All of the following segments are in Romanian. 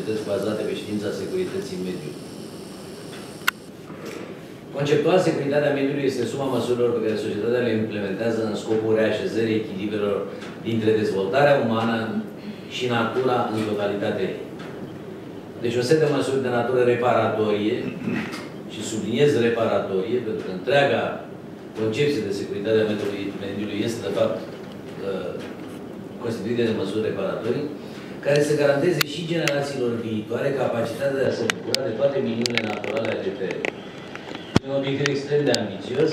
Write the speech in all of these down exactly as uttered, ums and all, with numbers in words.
societăți bazate pe știința securității mediului. Conceptual, securitatea mediului este suma măsurilor pe care societatea le implementează în scopul reașezării echilibrelor dintre dezvoltarea umană și natura în totalitate. Deci un set de măsuri de natură reparatorie, și subliniez reparatorie, pentru că întreaga concepție de securitate a mediului este, de fapt, constituită de măsuri reparatorii, care să garanteze și generațiilor viitoare capacitatea de a se bucura de toate minunile naturale ale Terei. E un obiectiv extrem de ambițios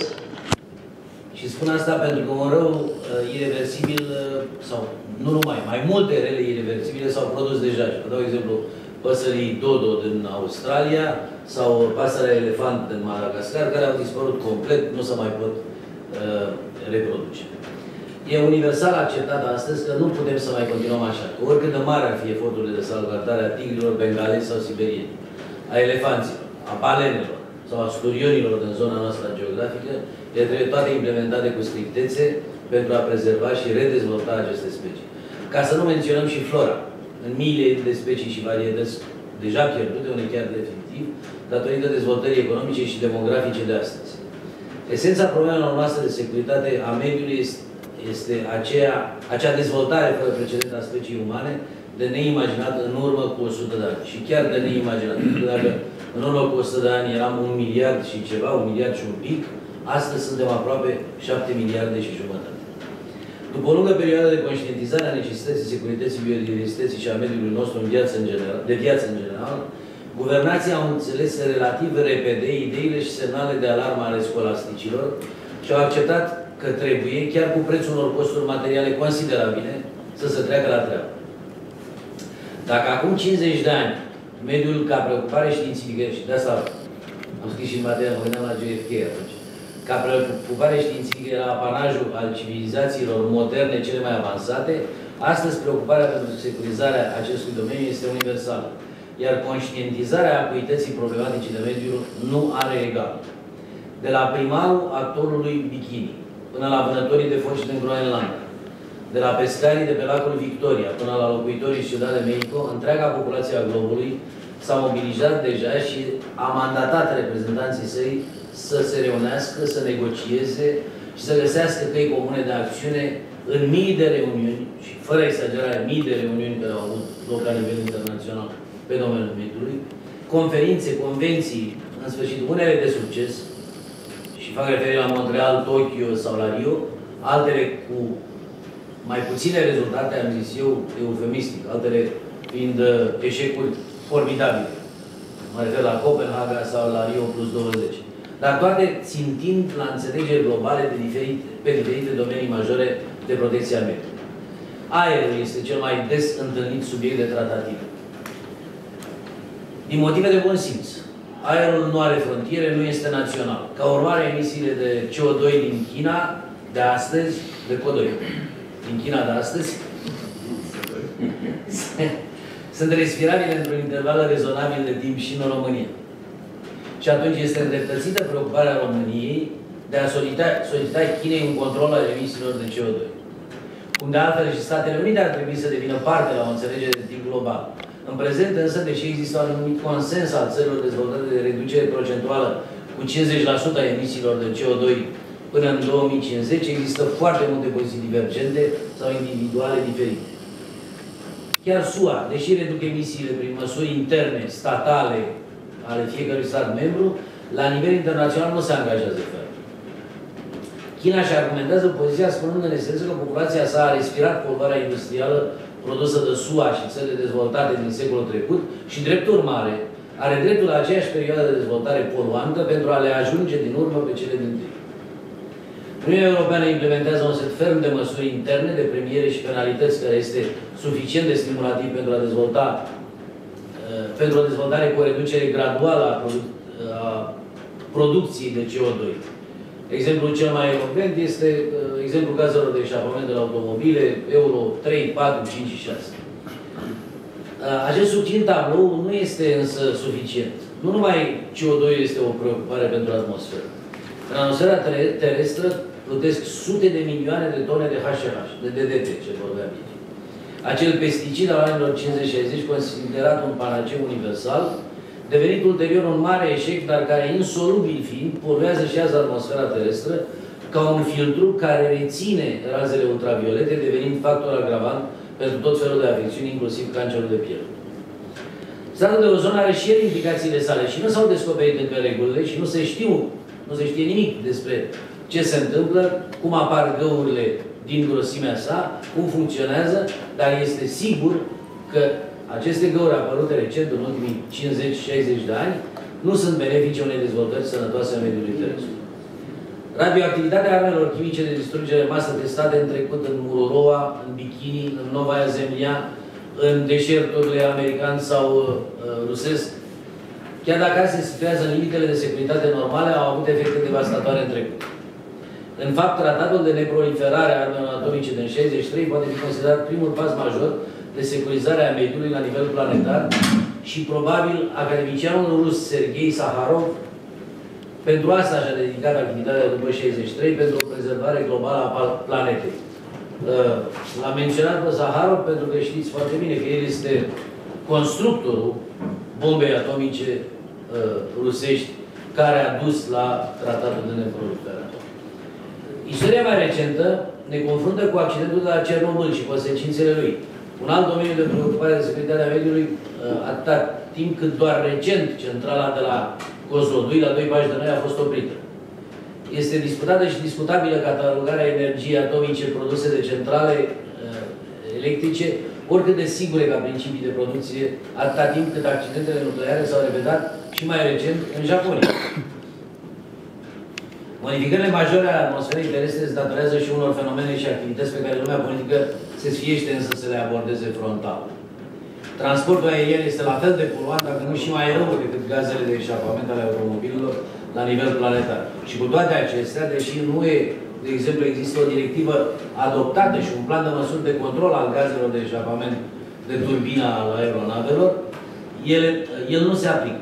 și spun asta pentru că un rău uh, irreversibil, uh, sau nu numai, mai multe rele irreversibile s-au produs deja. Și vă dau exemplu păsării dodo din Australia sau pasărea elefant din Madagascar, care au dispărut complet, nu se mai pot uh, reproduce. E universal acceptat astăzi că nu putem să mai continuăm așa. Că oricât de mare ar fi eforturile de salvgardare a tigrilor bengalezi sau siberieni, a elefanților, a balenelor sau a sturionilor din zona noastră geografică, ele trebuie toate implementate cu strictețe pentru a prezerva și redezvolta aceste specii. Ca să nu menționăm și flora, în miile de specii și varietăți deja pierdute, unei chiar definitiv, datorită dezvoltării economice și demografice de astăzi. Esența problemelor noastre de securitate a mediului este este aceea, acea dezvoltare fără precedent a speciei umane de neimaginat în urmă cu o sută de ani. Și chiar de neimaginat. Pentru că dacă în urmă cu o sută de ani eram un miliard și ceva, un miliard și un pic, astăzi suntem aproape șapte miliarde și jumătate. După o lungă perioadă de conștientizare a necesității securității, biodiversității și a mediului nostru în viață în general, de viață în general, guvernații au înțeles relativ repede ideile și semnale de alarmă ale scolasticilor și au acceptat că trebuie, chiar cu prețul unor costuri materiale considerabile, să se treacă la treabă. Dacă acum cincizeci de ani, mediul ca preocupare științifică, și de asta am scris și în materia, mă gândeam la J F K atunci, ca preocupare științifică era apanajul al civilizațiilor moderne cele mai avansate, astăzi preocuparea pentru securizarea acestui domeniu este universală, iar conștientizarea acuității problematice de mediu nu are egal. De la primarul actorului bikini, până la vânătorii de foci din Groenlanda, de la pescarii de pe lacul Victoria, până la locuitorii Ciudad de Mexico, întreaga populație a globului s-a mobilizat deja și a mandatat reprezentanții săi să se reunească, să negocieze și să găsească căi comune de acțiune în mii de reuniuni, și fără exagerare, mii de reuniuni care au avut loc la nivel internațional pe domeniul mediului, conferințe, convenții, în sfârșit, unele de succes, și fac referire la Montreal, Tokyo sau la Rio, altele cu mai puține rezultate, am zis eu, eufemistic, altele fiind eșecuri formidabile. Mă refer la Copenhaga sau la Rio plus douăzeci. Dar toate țintind la înțelegeri globale de diferite, pe diferite domenii majore de protecție a mediului. Aerul este cel mai des întâlnit subiect de tratativă. Din motive de bun simț. Aerul nu are frontiere, nu este național. Ca urmare, emisiile de C O doi din China de astăzi, de C O doi, din China de astăzi, sunt respirabile într-un interval rezonabil de timp și în România. Și atunci este îndreptățită preocuparea României de a solicita, solicita Chinei un control al emisiilor de C O doi. Cum de altfel și Statele Unite ar trebui să devină parte la o înțelegere de tip global. În prezent, însă, deși există un anumit consens al țărilor dezvoltate de reducere procentuală cu cincizeci la sută a emisiilor de C O doi până în două mii cincizeci, există foarte multe poziții divergente sau individuale diferite. Chiar S U A, deși reduc emisiile prin măsuri interne, statale, ale fiecărui stat membru, la nivel internațional nu se angajează ferm. China și argumentează poziția spunând în esență că populația sa a respirat poluarea industrială produsă de S U A și țările dezvoltate din secolul trecut și, drept urmare, are dreptul la aceeași perioadă de dezvoltare poluantă pentru a le ajunge din urmă pe cele din tâi. Uniunea Europeană implementează un set ferm de măsuri interne, de premiere și penalități, care este suficient de stimulativ pentru a dezvolta uh, pentru o dezvoltare cu o reducere graduală a, produ a producției de C O doi. Exemplul cel mai elocvent este uh, exemplul gazelor de eșapament de la automobile, Euro trei, patru, cinci și șase. Uh, acest succint tablou nu este însă suficient. Nu numai C O doi este o preocupare pentru atmosferă. În atmosfera terestră plutesc sute de milioane de tone de H C H, de D D T, ce vorbeam aici. acel pesticid al anilor cincizeci șaizeci, considerat un panaceu universal, devenit ulterior un mare eșec, dar care, insolubil fiind, poluează și azi atmosfera terestră ca un filtru care reține razele ultraviolete, devenind factor agravant pentru tot felul de afecțiuni, inclusiv cancerul de piele. Stratul de ozon are și el implicațiile sale și nu s-au descoperit încă regulile și nu se știu, nu se știe nimic despre ce se întâmplă, cum apar găurile din grosimea sa, cum funcționează, dar este sigur că aceste găuri apărute recent, în ultimii cincizeci șaizeci de ani, nu sunt benefice unei dezvoltări sănătoase a mediului terestru. Radioactivitatea armelor chimice de distrugere în masă testate în trecut în Mururoa, în Bikini, în Novaya Zemlya, în deșerturile american sau uh, rusesc, chiar dacă se situează în limitele de securitate normale, au avut efecte devastatoare în trecut. În fapt, tratatul de neproliferare a armelor atomice din șaizeci și trei poate fi considerat primul pas major de securizare a mediului la nivel planetar și probabil academicianul rus Sergei Saharov pentru asta și-a dedicat activitatea după șaizeci și trei, pentru o prezervare globală a planetei. L-am menționat pe Zaharov pentru că știți foarte bine că el este constructorul bombei atomice uh, rusești care a dus la tratatul de neproliferare. Istoria mai recentă ne confruntă cu accidentul de la Cernobâl și consecințele lui. Un alt domeniu de preocupare de securitate a mediului, uh, atâta timp cât doar recent centrala de la Kozlodui, la doi pași de noi, a fost oprită. Este discutată și discutabilă catalogarea energiei atomice produse de centrale uh, electrice, oricât de sigure ca principii de producție, atâta timp cât accidentele nucleare s-au repetat și mai recent în Japonia. Modificările majore ale atmosferei terestre se datorează și unor fenomene și activități pe care lumea politică se sfiește însă să le abordeze frontal. Transportul aerian este la fel de poluant, dacă nu și mai rău decât gazele de eșapament ale automobililor la nivel planetar. Și cu toate acestea, deși nu e, de exemplu, există o directivă adoptată și un plan de măsuri de control al gazelor de eșapament de turbina al aeronavelor, ele, el nu se aplică.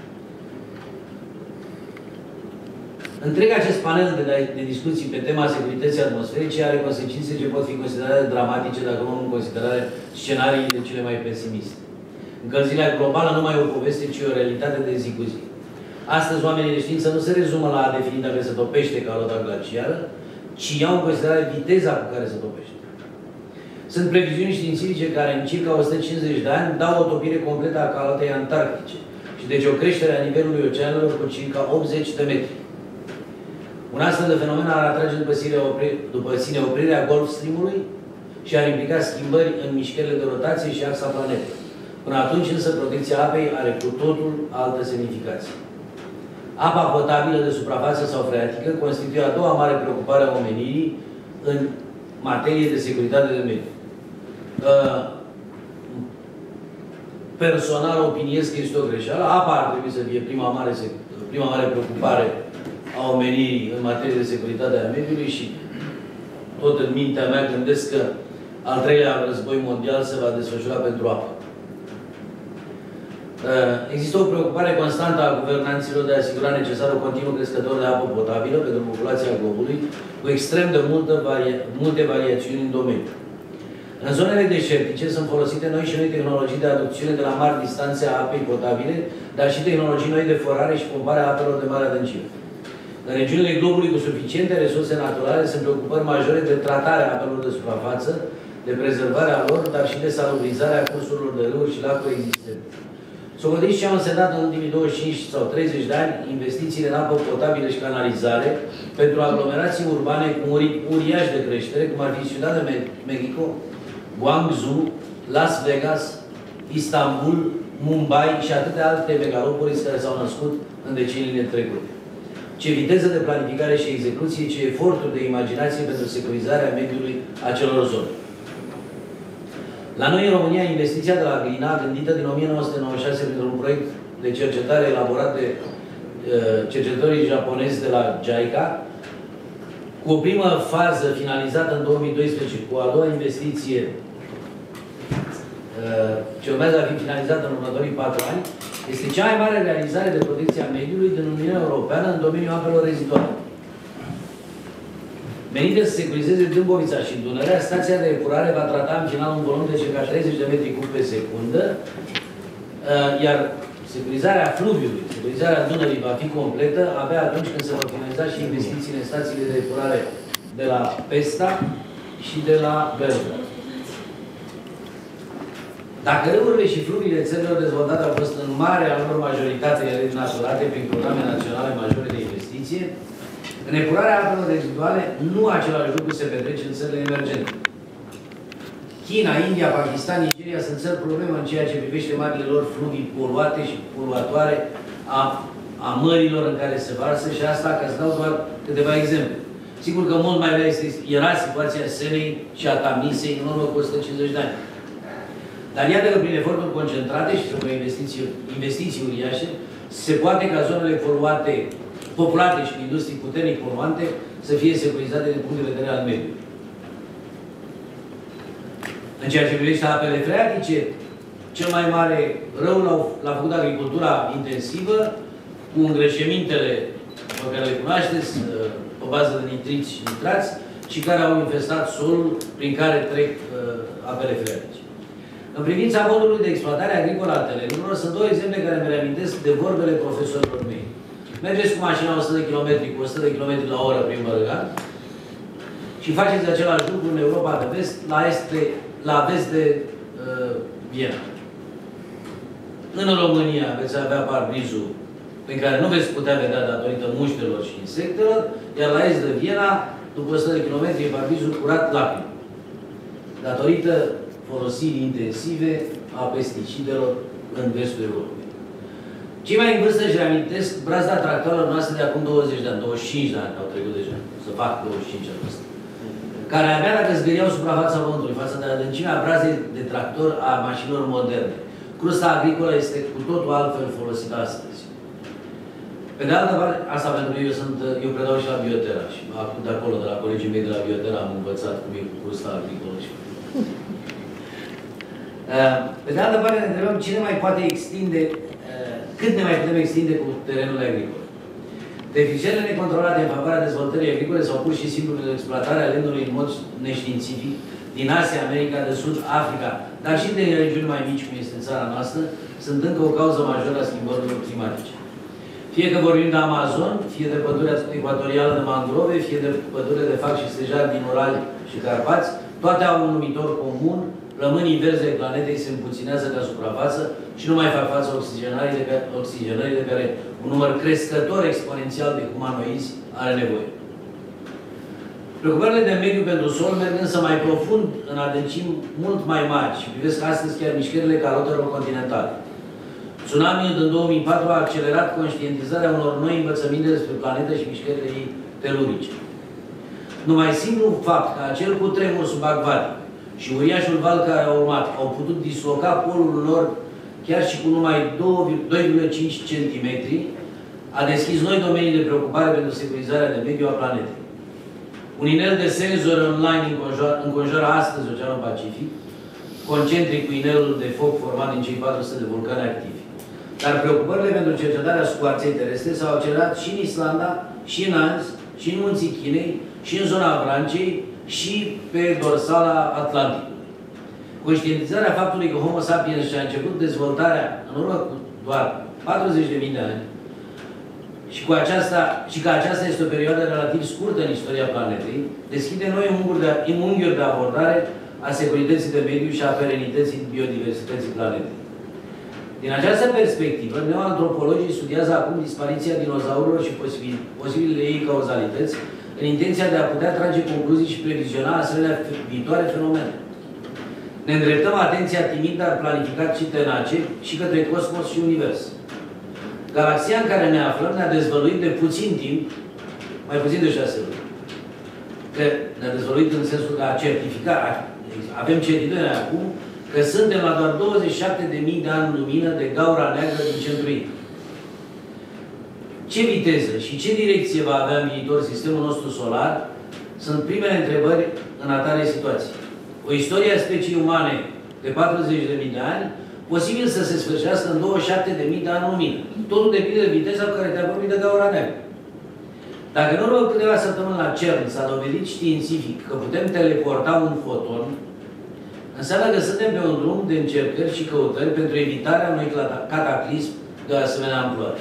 Întreg acest panel de, de discuții pe tema securității atmosferice are consecințe ce pot fi considerate dramatice dacă luăm în considerare scenariile cele mai pesimiste. Încălzirea globală nu mai e o poveste, ci o realitate de zi cu zi. Astăzi, oamenii de știință nu se rezumă la a defini dacă se topește calota glaciară, ci iau în considerare viteza cu care se topește. Sunt previziuni științifice care în circa o sută cincizeci de ani dau o topire completă a calotei antarctice și deci o creștere a nivelului oceanelor cu circa optzeci de metri. Un astfel de fenomen ar atrage după sine, opri, după sine oprirea Gulf Stream-ului și ar implica schimbări în mișcările de rotație și axa planetei. Până atunci, însă, protecția apei are cu totul altă semnificație. Apa potabilă de suprafață sau freatică constituie a doua mare preocupare a omenirii în materie de securitate de mediu. Personal opiniez că este o greșeală. Apa ar trebui să fie prima mare, prima mare preocupare a omenirii în materie de securitate a mediului și tot în mintea mea gândesc că al treilea război mondial se va desfășura pentru apă. Există o preocupare constantă a guvernanților de a asigura necesarul continuu crescător de apă potabilă pentru populația globului, cu extrem de multă varia multe variațiuni în domeniu. În zonele deșertice sunt folosite noi și noi tehnologii de aducțiune de la mari distanțe a apei potabile, dar și tehnologii noi de forare și pompare a apelor de mare adâncime. În regiunile globului cu suficiente resurse naturale sunt preocupări majore de tratarea apelor de suprafață, de prezervarea lor, dar și de salubrizarea cursurilor de râuri și lacuri existente. Socotiți ce au însemnat în ultimii douăzeci și cinci sau treizeci de ani investițiile în apă potabilă și canalizare pentru aglomerații urbane cu un ritm uriaș de creștere, cum ar fi Ciudad de Mexico, Guangzhou, Las Vegas, Istanbul, Mumbai și atâtea alte megalopolis care s-au născut în deceniile trecute. Ce viteză de planificare și execuție, ce eforturi de imaginație pentru securizarea mediului acelor zone. La noi, în România, investiția de la Glina, gândită din o mie nouă sute nouăzeci și șase pentru un proiect de cercetare elaborat de uh, cercetătorii japonezi de la JICA, cu o primă fază finalizată în două mii doisprezece, cu a doua investiție uh, ce urmează a fi finalizată în următorii patru ani, este cea mai mare realizare de protecție a mediului din Uniunea Europeană în domeniul apelor reziduale. Menită să securizeze Dâmbovița și Dunărea, stația de epurare va trata în final un volum de circa treizeci de metri cub pe secundă, iar securizarea fluviului, securizarea Dunării va fi completă abia atunci când se vor finaliza și investițiile în stațiile de epurare de la Pesta și de la Belgrad. Dacă râurile și fluviile țărilor dezvoltate au fost în marea lor majoritate naturate prin programe naționale majore de investiție, în epurarea apelor reziduale nu același lucru se petrece în țările emergente. China, India, Pakistan, Nigeria sunt țări problemă în ceea ce privește marile lor fluvii poluate și poluatoare a, a mărilor în care se varsă și asta, ca să dau doar câteva exemple. Sigur că mult mai rea este, era situația Senei și a Tamisei în urmă cu o sută cincizeci de ani. Dar iată că prin eforturi concentrate și prin investiții, investiții uriașe, se poate ca zonele poluate, populate și cu industrii puternic poluante să fie securizate din punct de vedere al mediului. În ceea ce privește apele freatice, cel mai mare rău l-a făcut agricultura intensivă, cu îngrășămintele pe care le cunoașteți, pe bază de nitriți și nitrați, și care au infestat solul prin care trec uh, apele freatice. În privința modului de exploatare agricolă a terenurilor, sunt două exemple care mi reamintesc de vorbele profesorilor mei. Mergeți cu mașina o sută de kilometri, cu o sută de kilometri la oră prin Bărăgan și faceți același lucru în Europa de vest, la, este, la vest de uh, Viena. În România veți avea parbrizul prin care nu veți putea vedea datorită muștelor și insectelor, iar la est de Viena, după o sută de kilometri, e parbrizul curat lacrimi, datorită folosirii intensive a pesticidelor în vestul Europei. Cei mai în vârstă își reamintesc brazda tractoarelor noastre de acum douăzeci de ani, douăzeci și cinci de ani au trecut deja, să fac douăzeci și cinci ani ăsta, care abia dacă zgâriau suprafața pământului față de adâncimea brazdei de tractor a mașinilor moderne. Crusta agricolă este cu totul altfel folosită astăzi. Pe de altă parte, asta pentru că eu, sunt, eu predau și la Biotera și de acolo, de la colegii mei de la Biotera, am învățat cum e cu crusta agricolă și pe de altă parte, ne întrebăm cine mai poate extinde, cât ne mai putem extinde cu terenurile agricole. Deficitele necontrolate în favoarea dezvoltării agricole sau pur și simplu de exploatarea lemnului în mod neștiințific din Asia, America de Sud, Africa, dar și de regiuni mai mici, cum este țara noastră, sunt încă o cauză majoră a schimbărilor climatice. Fie că vorbim de Amazon, fie de pădurea ecuatorială de mangrove, fie de pădurile de fac și stejar din Urali și Carpați, toate au un numitor comun. Plămânii verzi de planetei se împuținează ca suprafață și nu mai fac față oxigenării de, care, oxigenării de care un număr crescător exponențial de humanoizi are nevoie. Preocupările de mediu pentru sol merg însă mai profund în adâncimi mult mai mari și privesc astăzi chiar mișcările calotelor continentale. Tsunamiul din două mii patru a accelerat conștientizarea unor noi învățăminte despre planetă și mișcările ei telurice. Numai simplu fapt că acel cutremur subacvatic și uriașul val care a urmat au putut disloca polul nord chiar și cu numai doi virgulă cinci centimetri, a deschis noi domenii de preocupare pentru securizarea de mediu a planetei. Un inel de senzori online înconjoară astăzi Oceanul Pacific, concentric cu inelul de foc format din cei patru sute de vulcani activi. Dar preocupările pentru cercetarea scoarței terestre s-au accelerat și în Islanda, și în Anzi, și în munții Chinei, și în zona Vrancei, și pe dorsala Atlanticului. Conștientizarea faptului că Homo sapiens și-a început dezvoltarea în urmă cu doar patruzeci de mii de ani și, cu aceasta, și că aceasta este o perioadă relativ scurtă în istoria planetei, deschide noi unghiuri de abordare a securității de mediu și a perenității biodiversității planetei. Din această perspectivă, neoantropologii studiază acum dispariția dinozaurilor și posibil, posibilele ei cauzalități, în intenția de a putea trage concluzii și previziona asemenea viitoare fenomene. Ne îndreptăm atenția timid, dar planificat și tenace și către cosmos și univers. Galaxia în care ne aflăm ne-a dezvăluit de puțin timp, mai puțin de șase luni. Că ne-a dezvăluit în sensul că a certificat, avem certitudine acum, că suntem la doar douăzeci și șapte de mii de ani lumină de gaura neagră din centrul ei. Ce viteză și ce direcție va avea în viitor sistemul nostru solar sunt primele întrebări în atare situații. O istorie a speciei umane de patruzeci de mii de ani, posibil să se sfârșească în douăzeci și șapte de mii de ani lumină. Totul depinde de viteza cu care te apropii de gaura neagră. Dacă în urmă câteva săptămâni la CERN s-a dovedit științific că putem teleporta un foton, înseamnă că suntem pe un drum de încercări și căutări pentru evitarea unui cataclism de o asemenea amploare.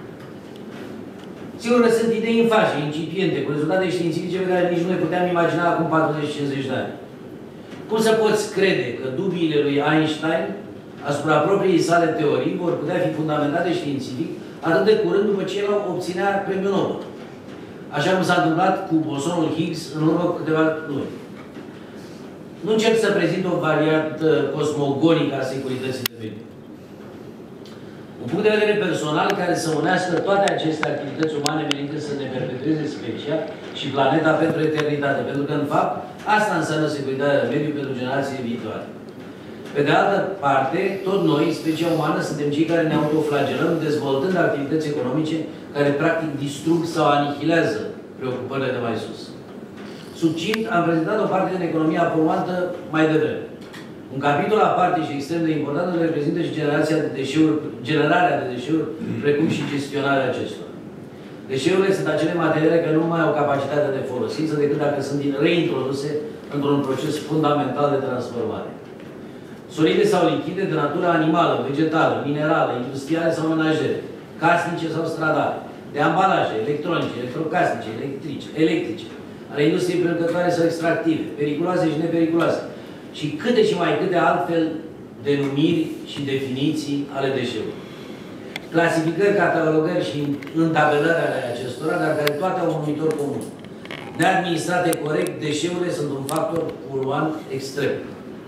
Sigur că sunt idei în fașă, incipiente, cu rezultate științifice pe care nici nu le puteam imagina acum patruzeci cincizeci de ani. Cum să poți crede că dubiile lui Einstein asupra propriei sale teorii vor putea fi fundamentate științific atât de curând după ce el obținea premiul Nobel? Așa cum s-a întâmplat cu bosonul Higgs în urmă cu câteva luni. Nu încerc să prezint o variantă cosmogonică a securității de mediu. Un punct de vedere personal care să unească toate aceste activități umane menite să ne perpetueze specia și planeta pentru eternitate. Pentru că, în fapt, asta înseamnă securitatea de mediu pentru generații viitoare. Pe de altă parte, tot noi, specia umană, suntem cei care ne autoflagelăm dezvoltând activități economice care practic distrug sau anihilează preocupările de mai sus. Succint, am prezentat o parte din economia poluantă mai devreme. Un capitol aparte și extrem de important îl reprezintă și generația de deșeuri, generarea de deșeuri, precum și gestionarea acestora. Deșeurile sunt acele materiale care nu mai au capacitatea de folosință decât dacă sunt reintroduse într-un proces fundamental de transformare. Solide sau lichide de natură animală, vegetală, minerală, industriale sau menajere, casnice sau stradale, de ambalaje, electronice, electrocasnice, electrice, electrice, ale industriei producătoare sau extractive, periculoase și nepericuloase, și câte și mai câte altfel denumiri și definiții ale deșeurilor. Clasificări, catalogări și întabelări ale acestora, dar care toate au un numitor comun. Neadministrate corect, deșeurile sunt un factor poluant extrem.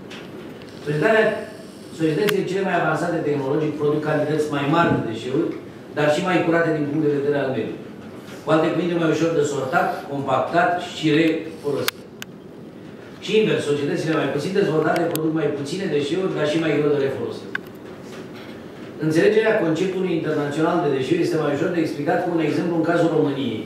Societățile cele mai avansate tehnologic produc cantități mai mari de deșeuri, dar și mai curate din punct de vedere al mediului. Cu alte cuvinte, mai ușor de sortat, compactat și refolosit. Și invers, societățile mai puțin dezvoltate produc mai puține deșeuri, dar și mai greu de refolosit. Înțelegerea conceptului internațional de deșeuri este mai ușor de explicat cu un exemplu în cazul României.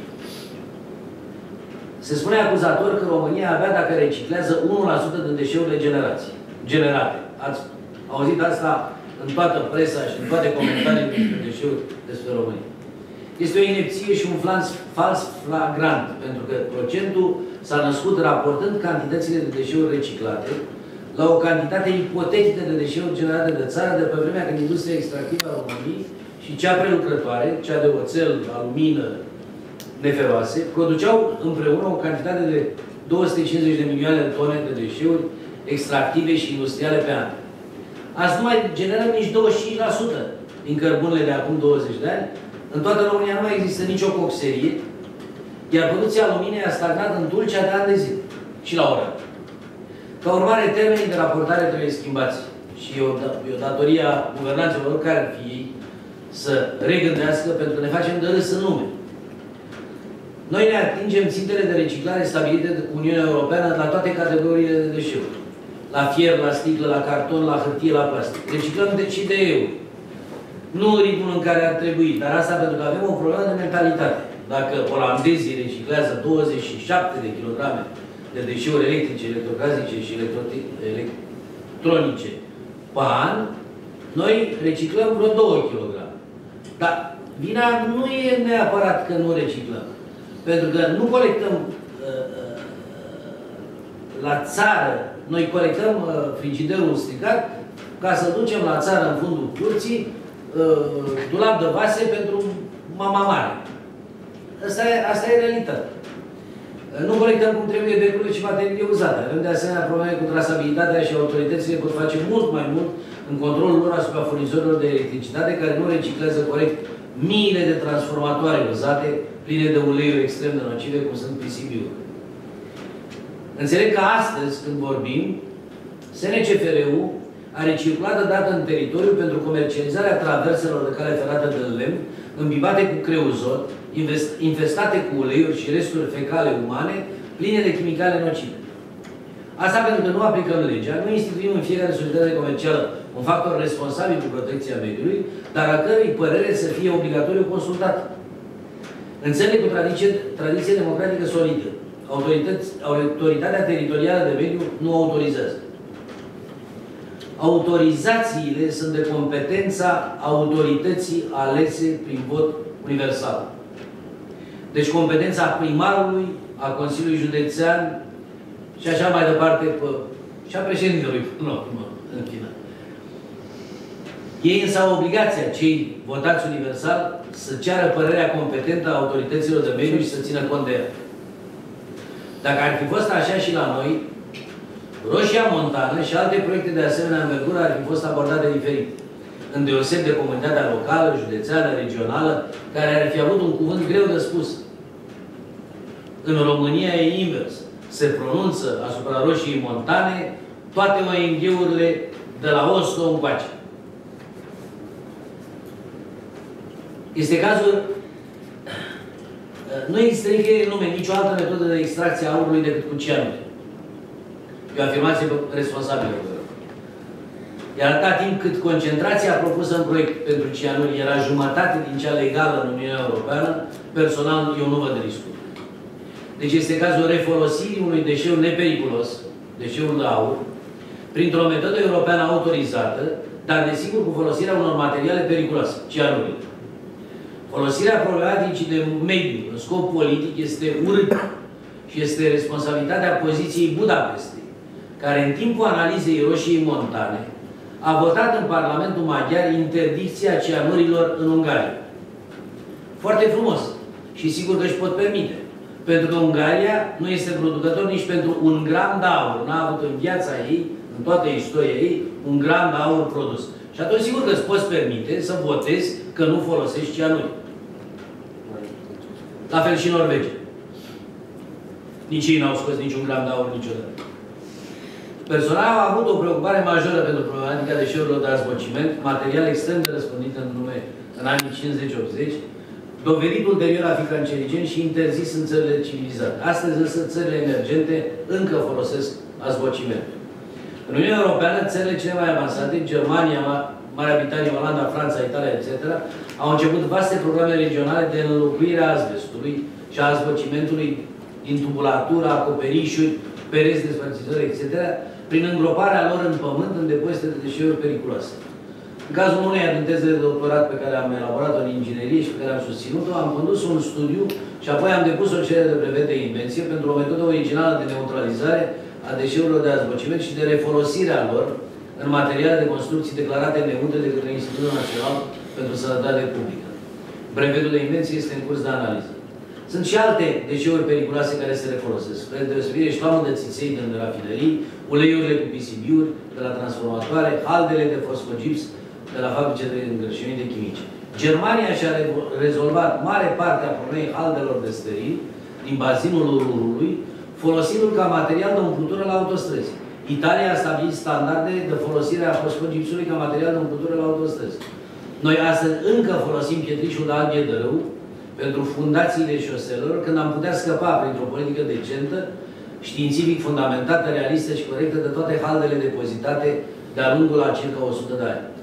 Se spune acuzator că România abia dacă reciclează unu la sută din deșeurile generații, generate. Ați auzit asta în toată presa și în toate comentariile despre deșeuri despre România. Este o inepție și un flans fals flagrant, pentru că procentul s-a născut raportând cantitățile de deșeuri reciclate la o cantitate ipotetică de deșeuri generate de țară de pe vremea când industria extractivă a României și cea prelucrătoare, cea de oțel, alumină, neferoase, produceau împreună o cantitate de două sute cincizeci de milioane de tone de deșeuri extractive și industriale pe an. Azi nu mai generăm nici douăzeci și cinci la sută din cărbunele de acum douăzeci de ani. În toată România nu mai există nicio coxerie, iar producția aluminei a stagnat în Tulcea de ani de zi și la ora. Ca urmare, termenii de raportare trebuie schimbați și e o, e o datorie a guvernanților, oricare ar fi ei, să regândească, pentru că ne facem de râs în lume. Noi ne atingem țintele de reciclare stabilite de Uniunea Europeană la toate categoriile de deșeuri. La fier, la sticlă, la carton, la hârtie, la plastic. Reciclăm deci de eu. Nu ritmul în care ar trebui, dar asta pentru că avem o problemă de mentalitate. Dacă olandezii reciclează douăzeci și șapte de kilograme de deșeuri electrice, electrocasnice și electronice pe an, noi reciclăm vreo două kilograme. Dar vina nu e neapărat că nu reciclăm. Pentru că nu colectăm uh, la țară, noi colectăm uh, frigiderul stricat ca să ducem la țară în fundul curții uh, dulap de vase pentru mama mare. Asta e, asta e realitatea. Nu colectăm cum trebuie becurile și materiile uzate. Avem de asemenea probleme cu trasabilitatea și autoritățile pot face mult mai mult în controlul lor asupra furnizorilor de electricitate care nu reciclează corect miile de transformatoare uzate pline de uleiuri extrem de nocive, cum sunt P C B-uri. Înțeleg că astăzi, când vorbim, S N C F R-ul are circulată dată în teritoriu pentru comercializarea traverselor de cale ferată de lemn, îmbibate cu creuzot, infestate cu uleiuri și resturi fecale umane, pline de chimicale nocive. Asta pentru că nu aplicăm legea, nu instituim în fiecare societate comercială un factor responsabil cu protecția mediului, dar a cărui părere să fie obligatoriu consultat. În țările cu tradiție, tradiție democratică solidă, autoritatea teritorială de mediu nu autorizează. Autorizațiile sunt de competența autorității alese prin vot universal. Deci competența primarului, a Consiliului Județean și așa mai departe, pe, și a președintelui, până la urmă, în final. Ei însă au obligația, cei votați universal, să ceară părerea competentă a autorităților de mediu și să țină cont de ea. Dacă ar fi fost așa și la noi, Roșia Montană și alte proiecte de asemenea învergură ar fi fost abordate diferit, îndeoseb de comunitatea locală, județeană, regională, care ar fi avut un cuvânt greu de spus. În România e invers. Se pronunță asupra Roșiei Montane toate O N G-urile de la Oslo încoace. Este cazul... Nu există nicăieri în lume nicio altă metodă de extracție a aurului decât cu cianuri. E o afirmație responsabilă. Iar atâta timp cât concentrația propusă în proiect pentru cianuri era jumătate din cea legală în Uniunea Europeană, personal eu nu văd riscul. Deci este cazul refolosirii unui deșeu nepericulos, deșeul de aur, printr-o metodă europeană autorizată, dar desigur cu folosirea unor materiale periculoase, cianurile. Folosirea problematicii de mediu în scop politic este urât și este responsabilitatea poziției Budapestei, care în timpul analizei Roșiei Montane a votat în Parlamentul Maghiar interdicția cianurilor în Ungaria. Foarte frumos. Și sigur că își pot permite. Pentru că Ungaria nu este producător nici pentru un gram de aur. N-a avut în viața ei, în toată istoria ei, un gram de aur produs. Și atunci sigur că îți poți permite să votezi că nu folosești cianuri. La fel și Norvegia. Nici ei n-au scos niciun gram de aur niciodată. Personal a avut o preocupare majoră pentru problematica deșeurilor de azbociment, material extrem de răspândit în lume în anii cincizeci optzeci, dovedit ulterior a fi cancerigen și interzis în țările civilizate. Astăzi însă țările emergente încă folosesc azbociment. În Uniunea Europeană, țările cele mai avansate, Germania, Marea Britanie, Olanda, Franța, Italia, et cetera, au început vaste programe regionale de înlocuire a azbestului și a azbocimentului din tubulatură, acoperișuri, pereți despărțitori, et cetera, prin îngroparea lor în pământ, în depozite de deșeuri periculoase. În cazul unei teze de doctorat pe care am elaborat-o în inginerie și pe care am susținut-o, am condus un studiu și apoi am depus o cerere de brevet de invenție pentru o metodă originală de neutralizare a deșeurilor de azbociment și de refolosire a lor în materiale de construcții declarate neutre de către Institutul Național pentru Sănătate Publică. Brevetul de invenție este în curs de analiză. Sunt și alte deșeuri periculoase care se refolosesc. Spre deosebire, șlaumul de țiței din rafinării, uleiurile cu P C B-uri de la transformatoare, haldele de fosfogips de la fabrice de îngrășăminte chimice. Germania și-a re rezolvat mare parte a problemei haldelor de steril din bazinul Rurului, folosindu-l ca material de umplutură la autostrăzi. Italia a stabilit standarde de folosire a fosfogipsului ca material de umplutură la autostrăzi. Noi astăzi încă folosim pietrișul de albie de râu pentru fundațiile șoselelor, când am putea scăpa printr-o politică decentă, științific fundamentată, realistă și corectă de toate haldele depozitate de-a lungul a circa o sută de ani.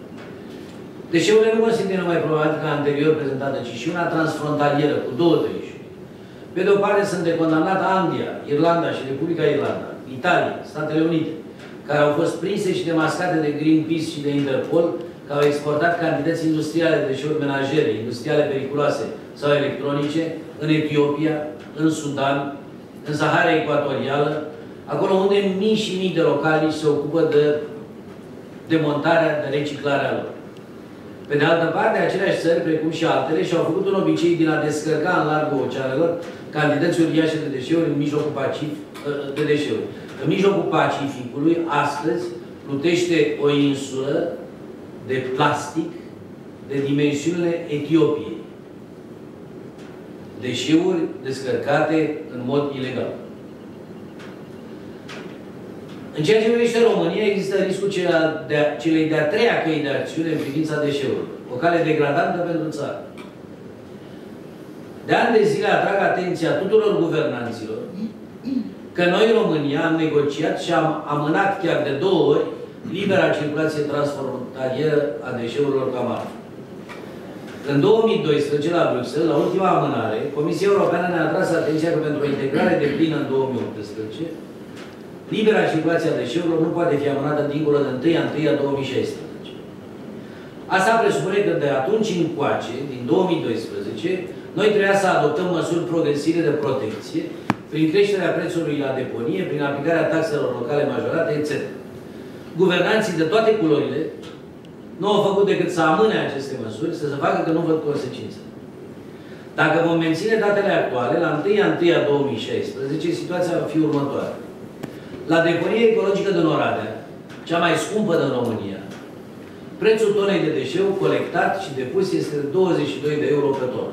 Deșeurile nu constituie numai problematica anterior prezentată, ci și una transfrontalieră, cu două tăișuri. Pe de o parte sunt de condamnat Anglia, Irlanda și Republica Irlanda, Italia, Statele Unite, care au fost prinse și demascate de Greenpeace și de Interpol, că au exportat cantități industriale de deșeuri menajere, industriale periculoase sau electronice, în Etiopia, în Sudan, în Sahara Ecuatorială, acolo unde mii și mii de locali se ocupă de demontarea, de reciclarea lor. Pe de altă parte, aceleași țări, precum și altele, și-au făcut un obicei din a descărca în largul oceanelor cantități uriașe de deșeuri în mijlocul Pacific, de deșeuri. În mijlocul Pacificului, astăzi, plutește o insulă de plastic de dimensiunile Etiopiei. Deșeuri descărcate în mod ilegal. În ceea ce privește România, există riscul celei de-a treia căi de acțiune în privința deșeurilor. O cale degradantă pentru țară. De ani de zile atrag atenția tuturor guvernanților că noi, România, am negociat și am amânat chiar de două ori libera circulație transfrontalieră a deșeurilor ca marfă. În două mii doisprezece, la Bruxelles, la ultima amânare, Comisia Europeană ne-a atras atenția că pentru o integrare deplină în două mii optsprezece, libera circulație a deșeurilor nu poate fi amânată dincolo de întâi ianuarie două mii șaisprezece. Asta presupune că de atunci încoace, din două mii doisprezece, Noi trebuia să adoptăm măsuri progresive de protecție prin creșterea prețului la deponie, prin aplicarea taxelor locale majorate, et cetera. Guvernanții de toate culorile nu au făcut decât să amâne aceste măsuri, să se facă că nu văd consecințe. Dacă vom menține datele actuale, la întâi ianuarie două mii șaisprezece, situația va fi următoare. La deponie ecologică din Oradea, cea mai scumpă din România, prețul tonei de deșeu colectat și depus este de douăzeci și doi de euro pe tonă.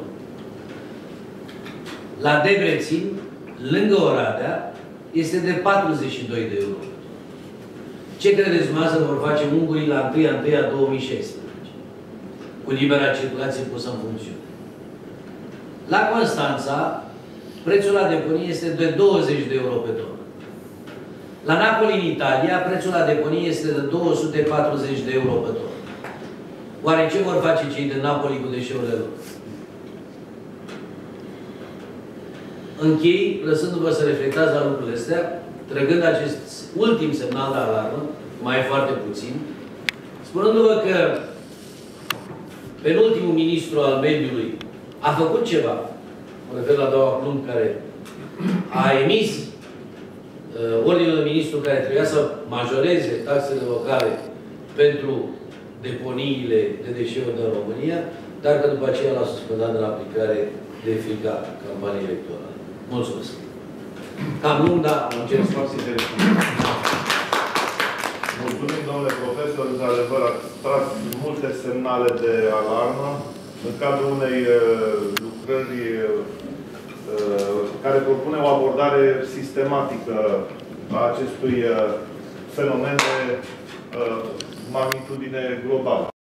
La Debrețin, lângă Oradea, este de patruzeci și doi de euro. Ce credeți dumneavoastră vor face ungurii la întâi ianuarie două mii șaisprezece? Cu libera circulație pusă în funcțiune. La Constanța, prețul la deponie este de douăzeci de euro pe tonă. La Napoli, în Italia, prețul la deponie este de două sute patruzeci de euro pe tonă. Oare ce vor face cei de Napoli cu deșeurile lor? Închei, lăsându-vă să reflectați la lucrurile astea, trăgând acest ultim semnal de alarmă, mai foarte puțin, spunându-vă că penultimul ministru al mediului a făcut ceva, mă refer la doamna Plumb, care a emis uh, ordinul de ministru care trebuia să majoreze taxele locale pentru deponiile de deșeuri din România, dar că după aceea l-a suspendat de la aplicare de frica campaniei electorale. Mulțumesc. Cam lung, dar am încercat. Foarte interesant. Mulțumim, domnule profesor. Într-adevăr, ați tras multe semnale de alarmă în cadrul unei uh, lucrări uh, care propune o abordare sistematică a acestui uh, fenomen de uh, magnitudine globală.